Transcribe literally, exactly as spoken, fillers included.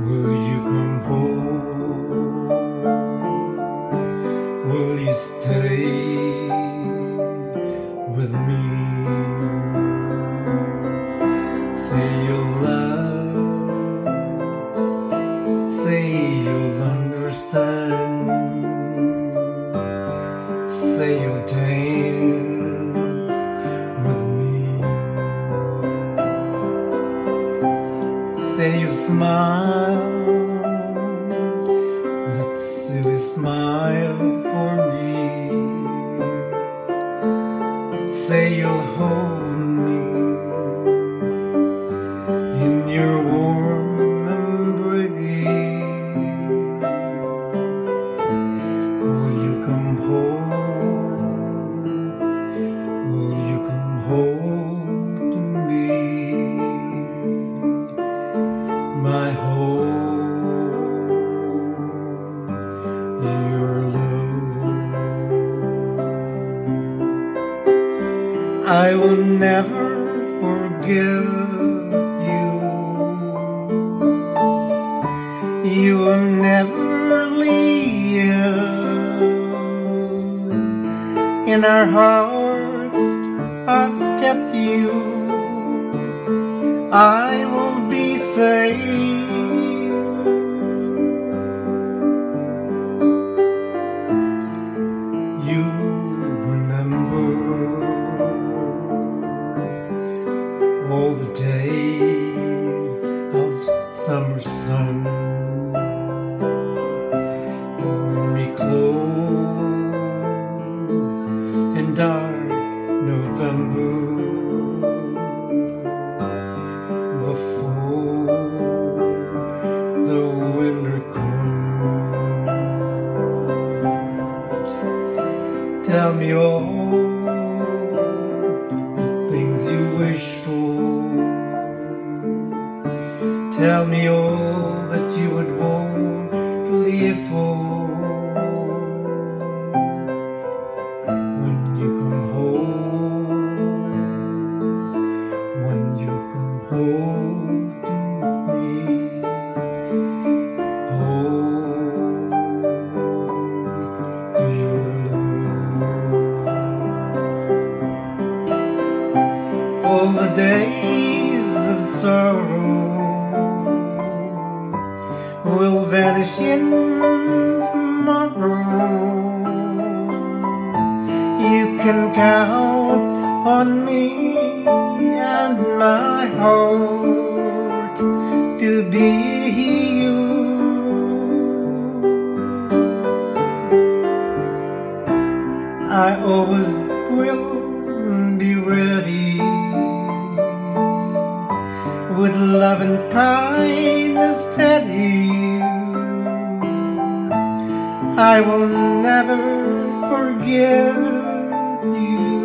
Will you come home? Will you stay with me? Say you'll love, say you'll understand, say you'll dance with me, say you'll smile, that silly smile for me, say you'll hold me in your warm embrace. Will you come home? Will you come home to me? My home, your love. I will never forget you. You will never leave. In our hearts I've kept you. I will be safe. You remember all the days of summer sun, hold me close in dark November, before the winter comes. Tell me all the things you wish for. Tell me all that you would want to live for. When you come home, when you come home to me, home to your love. All the days of sorrow will vanish in tomorrow. You can count on me and my heart to be you. I always will be ready, with love and kindness steady. I will never forget you.